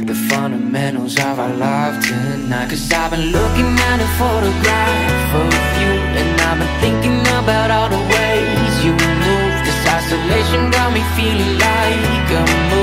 the fundamentals of our life tonight. Cause I've been looking at a photograph of you, and I've been thinking about all the ways you move. This isolation got me feeling like a move.